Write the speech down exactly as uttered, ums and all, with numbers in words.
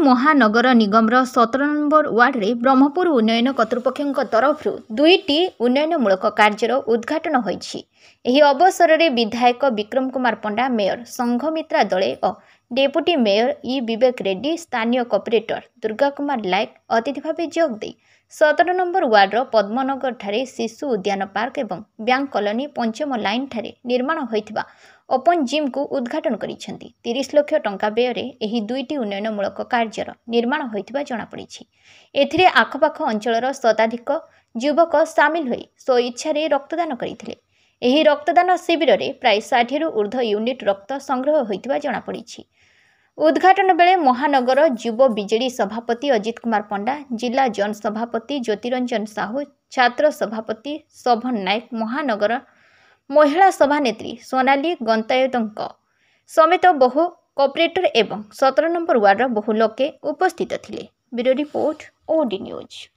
महानगर निगमर सतर number ward रे ब्रह्मपुर उन्नयन कर्तृपक्ष तरफ दुईटी उन्नयनमूलक कार्यर उद्घाटन होईछि। एही अवसर में विधायक विक्रम कुमार पंडा, मेयर संघमित्रा दले और deputy mayor E Vivek Reddy, स्थानीय कॉर्पोरेटर दुर्गा कुमार लायक अतिथि भाव जोगदे सतर नंबर वार्डर पद्मनगर ठारे शिशु उद्यान पार्क एवं बैंक कॉलोनी पंचम लाइन ठारे निर्माण होइथिबा ओपन जिम को उद्घाटन करिसेंती। तीस लाख टंका व्यय एही दुईटी उन्नयनमूलक कार्यर निर्माण होइथिबा जणा पड़िछि। एथिरे आखपाख अंचलर शताधिक युवक सामिल होई स्वइच्छारे रक्तदान करिथिले। एही रक्तदान शिविर रे प्राय साठ रु ऊर्ध्व यूनिट रक्त संग्रह होइथिबा जणा पड़िछि। उद्घाटन बेले महानगर युव बीजेडी सभापति अजित कुमार पंडा, जिला जन सभापति ज्योतिरंजन साहू, छात्र सभापति शोभन नायक, महानगर महिला सभानेत्री सोनाली गंतायतंक समेत बहु कॉर्पोरेटर एवं सतर नंबर वार्ड बहु लोके उपस्थित थिले। Bureau report O D news.